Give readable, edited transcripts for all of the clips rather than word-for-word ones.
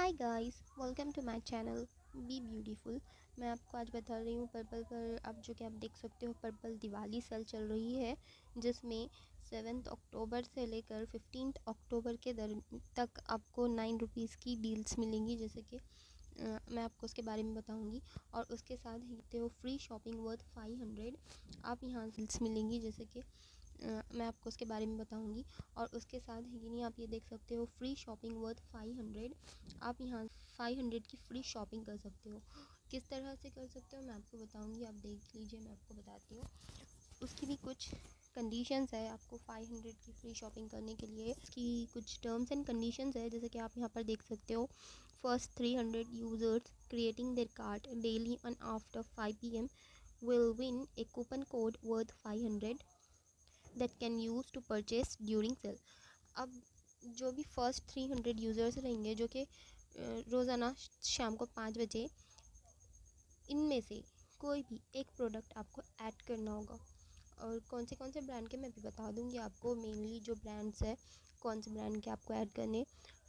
Hi guys, welcome to my channel be beautiful. मैं आपको आज बता रही हूँ पर्पल पर। अब जो कि आप देख सकते हो, पर्पल दिवाली सेल चल रही है, जिसमें 7 अक्टूबर से लेकर 15 अक्टूबर के तक आपको 9 रुपीज़ की डील्स मिलेंगी। जैसे कि मैं आपको उसके बारे में बताऊंगी। और उसके साथ ही देते हो फ्री शॉपिंग वर्थ 500 आप यहाँ डील्स मिलेंगी। जैसे कि मैं आपको उसके बारे में बताऊंगी। और उसके साथ ही नहीं, आप ये देख सकते हो फ्री शॉपिंग वर्थ 500 आप यहाँ 500 की फ्री शॉपिंग कर सकते हो। किस तरह से कर सकते हो मैं आपको बताऊंगी, आप देख लीजिए। मैं आपको बताती हूँ, उसकी भी कुछ कंडीशंस है। आपको 500 की फ्री शॉपिंग करने के लिए इसकी कुछ टर्म्स एंड कंडीशंस है। जैसे कि आप यहाँ पर देख सकते हो, first 300 users creating their cart daily on after 5 PM will win a coupon code worth 500 that can use to purchase during sale। अब जो भी फर्स्ट 300 यूज़र्स रहेंगे, जो कि रोज़ाना शाम को 5 बजे, इनमें से कोई भी एक प्रोडक्ट आपको ऐड करना होगा। और कौन से ब्रांड के मैं भी बता दूंगी आपको। मेनली जो ब्रांड्स है, कौन से ब्रांड के आपको ऐड करने,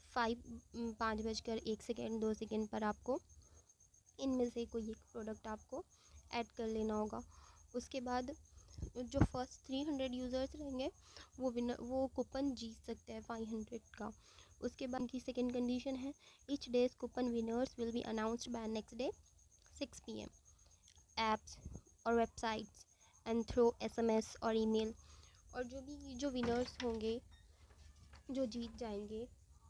5:01 2 सेकेंड पर आपको इनमें से कोई एक प्रोडक्ट आपको ऐड कर लेना होगा। उसके बाद जो फर्स्ट 300 यूज़र्स रहेंगे वो कूपन जीत सकते हैं 500 का। उसके बाद की सेकेंड कंडीशन है, each days coupon winners will be announced by next day 6 PM apps और वेबसाइट्स एंड थ्रू SMS और ईमेल। और जो विनर्स होंगे, जो जीत जाएंगे,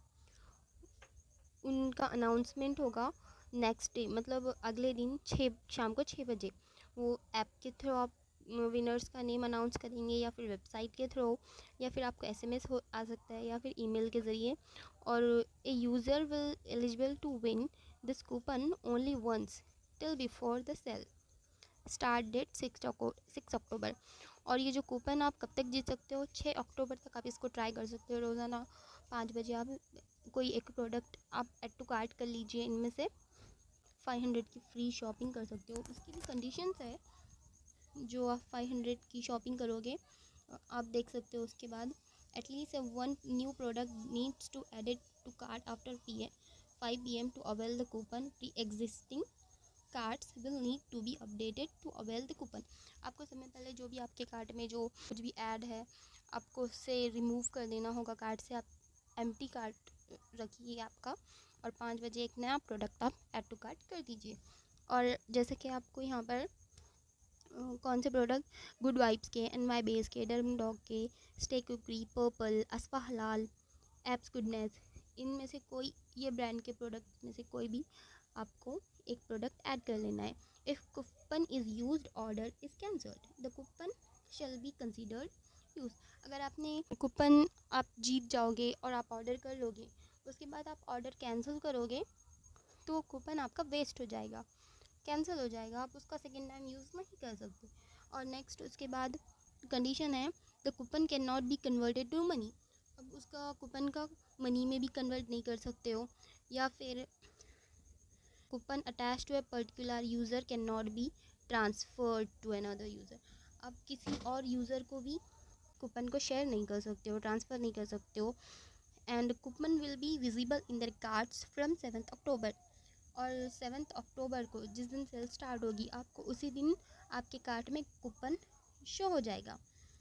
उनका अनाउंसमेंट होगा नेक्स्ट डे, मतलब अगले दिन शाम को 6 बजे। वो ऐप के थ्रू आप विनर्स का नेम अनाउंस करेंगे, या फिर वेबसाइट के थ्रू, या फिर आपको SMS हो आ सकता है, या फिर ईमेल के ज़रिए। और a user will eligible to win this coupon only once till before the sale start date 6 October. और ये जो कूपन आप कब तक जीत सकते हो, 6 अक्टूबर तक आप इसको ट्राई कर सकते हो। रोज़ाना 5 बजे आप कोई एक प्रोडक्ट आप ऐड टू कार्ट कर लीजिए, इनमें से 500 की फ्री शॉपिंग कर सकते हो। उसकी भी कंडीशंस है, जो आप 500 की शॉपिंग करोगे आप देख सकते हो। उसके बाद at least one new product needs to added to cart after 5 PM to avail the coupon. Pre existing cards will need to be updated to avail the coupon. आपको समय पहले जो भी आपके कार्ट में जो कुछ भी ऐड है, आपको उससे रिमूव कर देना होगा कार्ट से। आप एम्प्टी कार्ट रखिए आपका, और 5 बजे एक नया प्रोडक्ट आप ऐड टू कार्ट कर दीजिए। और जैसे कि आपको यहाँ पर कौन से प्रोडक्ट, गुड वाइब्स के, NY बेस के, डर्म डॉग के, स्टे कुकरी, पर्पल, अस्पा हलाल, एप्स गुडनेस, इनमें से कोई, ये ब्रांड के प्रोडक्ट में से कोई भी आपको एक प्रोडक्ट ऐड कर लेना है। If coupon is used order is cancelled the coupon shall be considered use. अगर आपने कूपन आप जीत जाओगे और आप ऑर्डर कर लोगे, उसके बाद आप ऑर्डर कैंसिल करोगे, तो वो कूपन आपका वेस्ट हो जाएगा, कैंसिल हो जाएगा, आप उसका सेकेंड टाइम यूज़ नहीं कर सकते। और नेक्स्ट उसके बाद कंडीशन है, the coupon can not be converted to money. अब उसका कूपन का मनी में भी कन्वर्ट नहीं कर सकते हो। या फिर coupon attach to a particular user can not be transferred to another user. आप किसी और यूज़र को भी कूपन को शेयर नहीं कर सकते हो, ट्रांसफ़र नहीं कर सकते हो। And coupon will be visible in the cards from 7 October. और 7 अक्टूबर को जिस दिन सेल स्टार्ट होगी, आपको उसी दिन आपके कार्ट में कूपन शो हो जाएगा।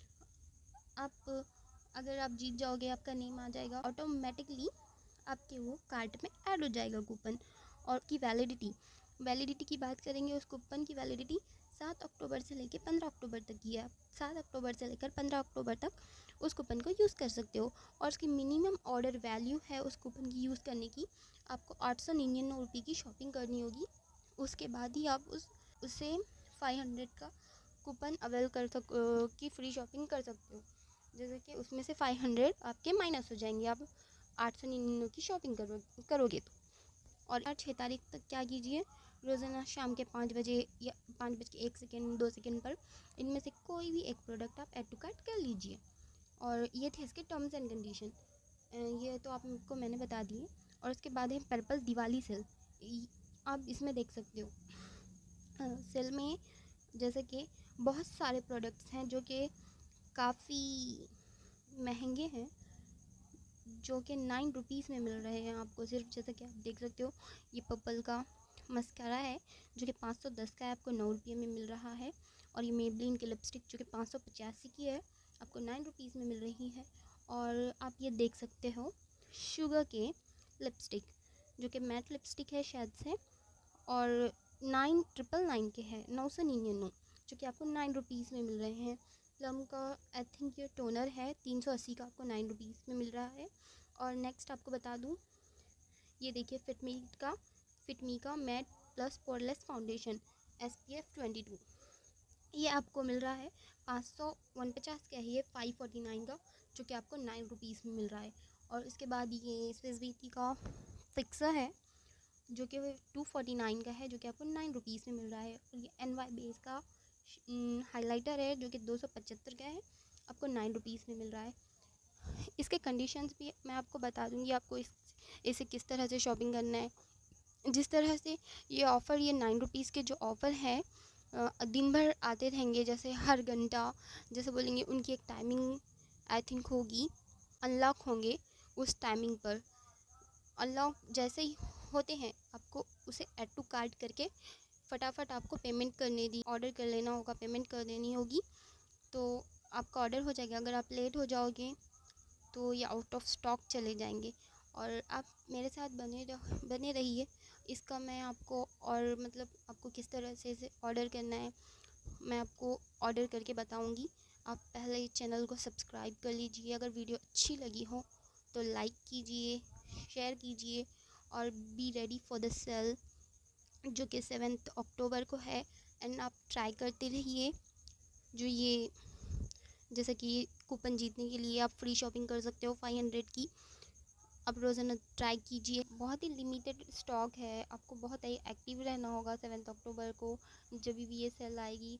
आप अगर आप जीत जाओगे, आपका नेम आ जाएगा ऑटोमेटिकली, आपके वो कार्ट में ऐड हो जाएगा कूपन। और की वैलिडिटी की बात करेंगे, उस कूपन की वैलिडिटी 7 अक्टूबर से लेकर 15 अक्टूबर तक की है। आप 7 अक्टूबर से लेकर 15 अक्टूबर तक उस कूपन को यूज़ कर सकते हो। और उसकी मिनिमम ऑर्डर वैल्यू है उस कूपन की यूज़ करने की, आपको 899 रुपये की शॉपिंग करनी होगी। उसके बाद ही आप उससे 500 का कूपन अवेल की फ्री शॉपिंग कर सकते हो। जैसे कि उसमें से 500 आपके माइनस हो जाएंगे, आप 899 की शॉपिंग करोगे तो। और 6 तारीख तक क्या कीजिए, रोज़ाना शाम के 5 बजे या 5:01 2 सेकेंड पर इनमें से कोई भी एक प्रोडक्ट आप ऐड टू कार्ट कर लीजिए। और ये थे इसके टर्म्स एंड कंडीशन, ये तो आपको मैंने बता दिए। और उसके बाद है पर्पल दिवाली सेल। आप इसमें देख सकते हो, सेल में जैसे कि बहुत सारे प्रोडक्ट्स हैं जो कि काफ़ी महंगे हैं, जो कि 9 रुपीज़ में मिल रहे हैं आपको सिर्फ। जैसा कि आप देख सकते हो, ये पर्पल का मस्कारा है जो कि 510 का है, आपको 9 रुपये में मिल रहा है। और ये मेबलिन की लिपस्टिक जो कि 585 की है, आपको 9 रुपीज़ में मिल रही है। और आप ये देख सकते हो शुगर के लिपस्टिक जो कि मैट लिपस्टिक है शायद से, और 9,999 के है, 999, जो कि आपको 9 रुपीज़ में मिल रहे हैं। प्लम का आई थिंक ये टोनर है, 380 का, आपको 9 रुपीज़ में मिल रहा है। और नेक्स्ट आपको बता दूँ, ये देखिए फिटमी का matte plus poreless foundation SPF 22, ये आपको मिल रहा है 549 का है, ये 549 का, जो कि आपको 9 रुपीज़ में मिल रहा है। और इसके बाद ये स्विस ब्यूटी का फिक्सर है जो कि 249 का है, जो कि आपको 9 रुपीज़ में मिल रहा है। और ये NY बेस का हाइलाइटर है जो कि 275 का है, आपको 9 रुपीज़ में मिल रहा है। इसके कंडीशंस भी मैं आपको बता दूंगी, आपको इसे किस तरह से शॉपिंग करना है। जिस तरह से ये ऑफ़र, ये 9 रुपीज़ के जो ऑफ़र है दिन भर आते रहेंगे, जैसे हर घंटा, जैसे बोलेंगे उनकी एक टाइमिंग आई थिंक होगी, अनलॉक होंगे उस टाइमिंग पर। अनलॉक जैसे ही होते हैं, आपको उसे ऐड टू कार्ट करके फटाफट आपको पेमेंट करने दी ऑर्डर कर लेना होगा, पेमेंट कर देनी होगी, तो आपका ऑर्डर हो जाएगा। अगर आप लेट हो जाओगे तो ये आउट ऑफ स्टॉक चले जाएंगे। और आप मेरे साथ बने रहिए, इसका मैं आपको और मतलब आपको किस तरह से इसे ऑर्डर करना है मैं आपको ऑर्डर करके बताऊंगी। आप पहले चैनल को सब्सक्राइब कर लीजिए, अगर वीडियो अच्छी लगी हो तो लाइक कीजिए, शेयर कीजिए, और be ready for the sale जो कि 7 अक्टूबर को है। एंड आप ट्राई करते रहिए, जो ये जैसा कि कूपन जीतने के लिए आप फ्री शॉपिंग कर सकते हो 500 की। आप रोज़ाना ट्राई कीजिए, बहुत ही लिमिटेड स्टॉक है, आपको बहुत ही एक्टिव रहना होगा 7 अक्टूबर को जब भी ये सेल आएगी।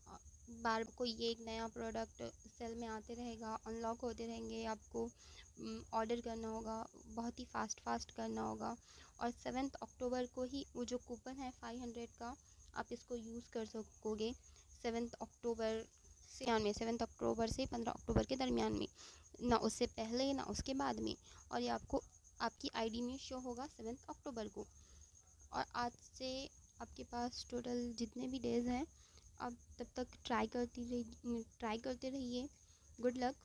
बार को ये एक नया प्रोडक्ट सेल में आते रहेगा, अनलॉक होते रहेंगे, आपको ऑर्डर करना होगा, बहुत ही फास्ट करना होगा। और 7 अक्टूबर को ही वो जो कूपन है 500 का, आप इसको यूज़ कर सकोगे 7 अक्टूबर से 7 अक्टूबर से 15 अक्टूबर के दरमियान में, ना उससे पहले ना उसके बाद में। और ये आपको आपकी आईडी में शो होगा 7 अक्टूबर को। और आज से आपके पास टोटल जितने भी डेज़ हैं, आप तब तक ट्राई करते रहिए। Good luck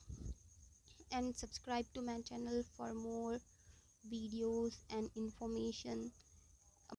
and subscribe to my channel for more videos and information.